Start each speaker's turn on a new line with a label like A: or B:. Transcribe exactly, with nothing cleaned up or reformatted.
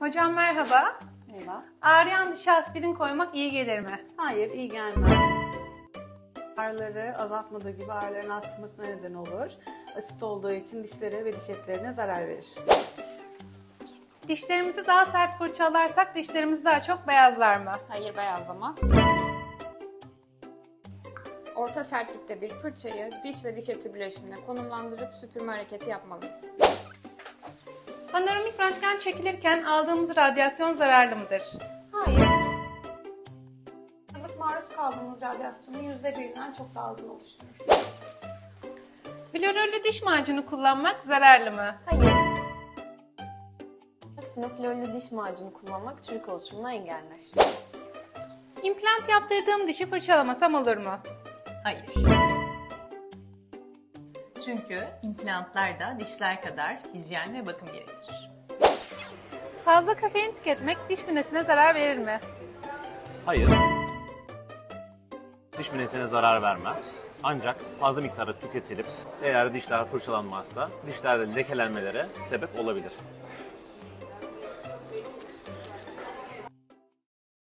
A: Hocam merhaba.
B: Merhaba.
A: Ağrıyan dişe aspirin koymak iyi gelir mi?
B: Hayır, iyi gelmez. Ağrıları azaltmadığı gibi ağrıların artmasına neden olur. Asit olduğu için dişlere ve diş etlerine zarar verir.
A: Dişlerimizi daha sert fırçalarsak dişlerimiz daha çok beyazlar mı?
C: Hayır, beyazlamaz. Orta sertlikte bir fırçayı diş ve diş eti bileşimine konumlandırıp süpürme hareketi yapmalıyız.
A: Panoramik röntgen çekilirken aldığımız radyasyon zararlı mıdır?
D: Hayır. Yıllık maruz kaldığımız radyasyonun yüzde birinden çok daha azını oluşturur.
A: Florörlü diş macunu kullanmak zararlı mı?
E: Hayır. Aksine florlu diş macunu kullanmak çürük oluşumunu engeller.
A: İmplant yaptırdığım dişi fırçalamasam olur mu?
F: Hayır. Çünkü implantlar da dişler kadar hijyen ve bakım gerektirir.
A: Fazla kafein tüketmek diş minesine zarar verir mi?
G: Hayır. Diş minesine zarar vermez. Ancak fazla miktarda tüketilip eğer dişler fırçalanmazsa dişlerde lekelenmelere sebep olabilir.